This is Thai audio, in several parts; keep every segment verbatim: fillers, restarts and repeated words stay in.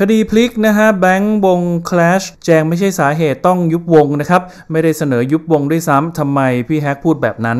คดีพลิกนะฮะแบงค์วง Clash แจงไม่ใช่สาเหตุต้องยุบวงนะครับไม่ได้เสนอยุบวงด้วยซ้ำทำไมพี่แฮกพูดแบบนั้น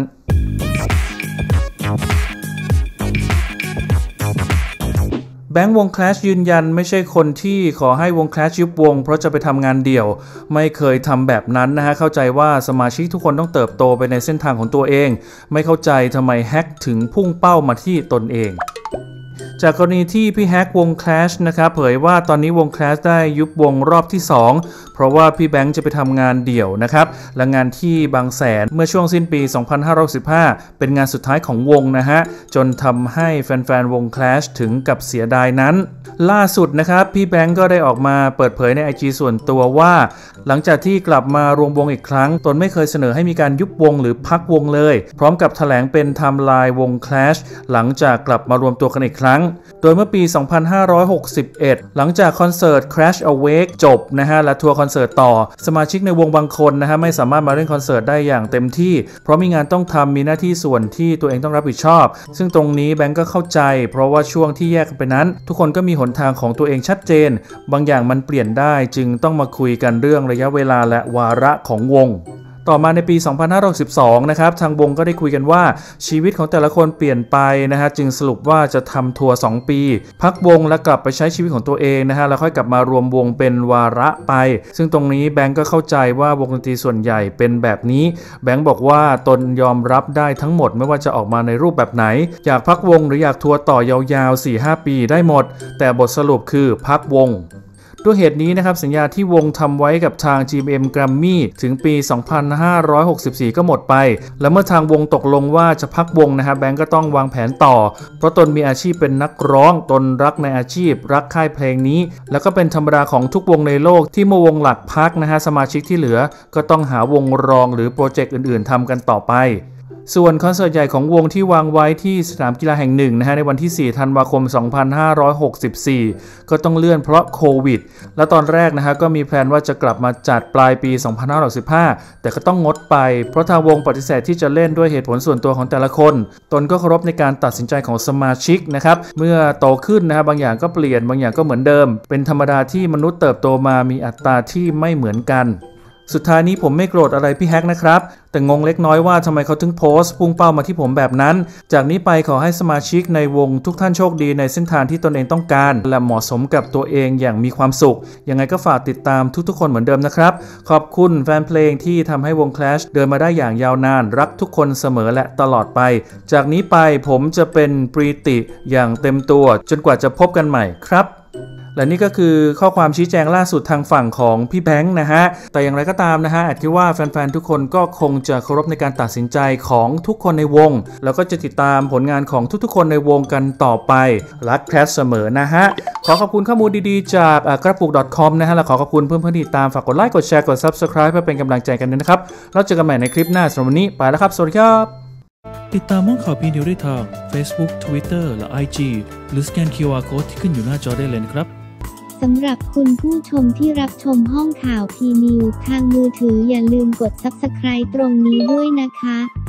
แบงค์วง Clash ยืนยันไม่ใช่คนที่ขอให้วง Clash ยุบวงเพราะจะไปทำงานเดี่ยวไม่เคยทำแบบนั้นนะฮะเข้าใจว่าสมาชิกทุกคนต้องเติบโตไปในเส้นทางของตัวเองไม่เข้าใจทำไมแฮกถึงพุ่งเป้ามาที่ตนเองจากกรณีที่พี่แฮกวง Clash นะครับเผยว่าตอนนี้วง Clash ได้ยุบวงรอบที่สองเพราะว่าพี่แบงค์จะไปทำงานเดี่ยวนะครับและงานที่บางแสนเมื่อช่วงสิ้นปีสองพันห้าร้อยหกสิบห้าเป็นงานสุดท้ายของวงนะฮะจนทำให้แฟนๆวง Clash ถึงกับเสียดายนั้นล่าสุดนะครับพี่แบงค์ก็ได้ออกมาเปิดเผยใน ไอ จี ส่วนตัวว่าหลังจากที่กลับมารวมวงอีกครั้งตนไม่เคยเสนอให้มีการยุบวงหรือพักวงเลยพร้อมกับแถลงเป็นไทม์ไลน์วง Clash หลังจากกลับมารวมตัวกันอีกครั้งโดยเมื่อปีสองพันห้าร้อยหกสิบเอ็ดหลังจากคอนเสิร์ต Crash Awake จบนะฮะและทัวร์คอนเสิร์ตต่อสมาชิกในวงบางคนนะฮะไม่สามารถมาเล่นคอนเสิร์ตได้อย่างเต็มที่เพราะมีงานต้องทำมีหน้าที่ส่วนที่ตัวเองต้องรับผิดชอบซึ่งตรงนี้แบงก์ก็เข้าใจเพราะว่าช่วงที่แยกกันไปนั้นทุกคนก็มีหนทางของตัวเองชัดเจนบางอย่างมันเปลี่ยนได้จึงต้องมาคุยกันเรื่องระยะเวลาและวาระของวงต่อมาในปีสองพันห้าร้อยสิบสองนะครับทางวงก็ได้คุยกันว่าชีวิตของแต่ละคนเปลี่ยนไปนะฮะจึงสรุปว่าจะทำทัวร์สองปีพักวงและกลับไปใช้ชีวิตของตัวเองนะฮะแล้วค่อยกลับมารวมวงเป็นวาระไปซึ่งตรงนี้แบงก์ก็เข้าใจว่าวงดนตรีส่วนใหญ่เป็นแบบนี้แบงก์บอกว่าตนยอมรับได้ทั้งหมดไม่ว่าจะออกมาในรูปแบบไหนอยากพักวงหรืออยากทัวร์ต่อยาวๆ สี่ห้า ปีได้หมดแต่บทสรุปคือพักวงด้วยเหตุนี้นะครับสัญญาที่วงทำไว้กับทาง จี เอ็ม Grammy ถึงปี สองพันห้าร้อยหกสิบสี่ ก็หมดไปและเมื่อทางวงตกลงว่าจะพักวงนะครับแบงก์ก็ต้องวางแผนต่อเพราะตนมีอาชีพเป็นนักร้องตนรักในอาชีพรักค่ายเพลงนี้แล้วก็เป็นธรรมดาของทุกวงในโลกที่เมื่อวงหลักพักนะฮะสมาชิกที่เหลือก็ต้องหาวงรองหรือโปรเจกต์อื่นๆทำกันต่อไปส่วนคอนเสิร์ตใหญ่ของวงที่วางไว้ที่สนามกีฬาแห่งหนึ่งนะฮะในวันที่สี่ธันวาคมสองพันห้าร้อยหกสิบสี่ก็ต้องเลื่อนเพราะโควิดและตอนแรกนะฮะก็มีแพลนว่าจะกลับมาจัดปลายปีสองพันห้าร้อยสิบห้าแต่ก็ต้องงดไปเพราะทางวงปฏิเสธที่จะเล่นด้วยเหตุผลส่วนตัวของแต่ละคนตนก็เคารพในการตัดสินใจของสมาชิกนะครับเมื่อโตขึ้นนะฮะบางอย่างก็เปลี่ยนบางอย่างก็เหมือนเดิมเป็นธรรมดาที่มนุษย์เติบโตมามีอัตราที่ไม่เหมือนกันสุดท้ายนี้ผมไม่โกรธอะไรพี่แฮกนะครับแต่งงเล็กน้อยว่าทำไมเขาถึงโพสต์พุ่งเป้ามาที่ผมแบบนั้นจากนี้ไปขอให้สมาชิกในวงทุกท่านโชคดีในเส้นทางที่ตนเองต้องการและเหมาะสมกับตัวเองอย่างมีความสุขยังไงก็ฝากติดตามทุกๆคนเหมือนเดิมนะครับขอบคุณแฟนเพลงที่ทำให้วง Clash เดินมาได้อย่างยาวนานรักทุกคนเสมอและตลอดไปจากนี้ไปผมจะเป็นปรีติอย่างเต็มตัวจนกว่าจะพบกันใหม่ครับและนี่ก็คือข้อความชี้แจงล่าสุดทางฝั่งของพี่แบงค์นะฮะแต่อย่างไรก็ตามนะฮะอาจคิดว่าแฟนๆทุกคนก็คงจะเคารพในการตัดสินใจของทุกคนในวงแล้วก็จะติดตามผลงานของทุกๆคนในวงกันต่อไปรักแคสเสมอนะฮะขอขอบคุณข้อมูลดีๆจากกระปุก .com นะฮะและขอขอบคุณเพื่อนๆที่ติดตามฝากกดไลค์กดแชร์กด Subscribe เพื่อเป็นกำลังใจกันด้วยนะครับแล้วเจอกันใหม่ในคลิปหน้าสำหรับวันนี้ไปแล้วครับสวัสดีครับติดตามห้องข่าวพีนิวได้ทาง Facebook Twitter และ ไอ จี หรือสแกน คิว อาร์ Code ที่ขึ้นอยู่หน้าจอได้เลยนะครับสำหรับคุณผู้ชมที่รับชมห้องข่าวพีนิวทางมือถืออย่าลืมกด ซับสไครบ์ ตรงนี้ด้วยนะคะ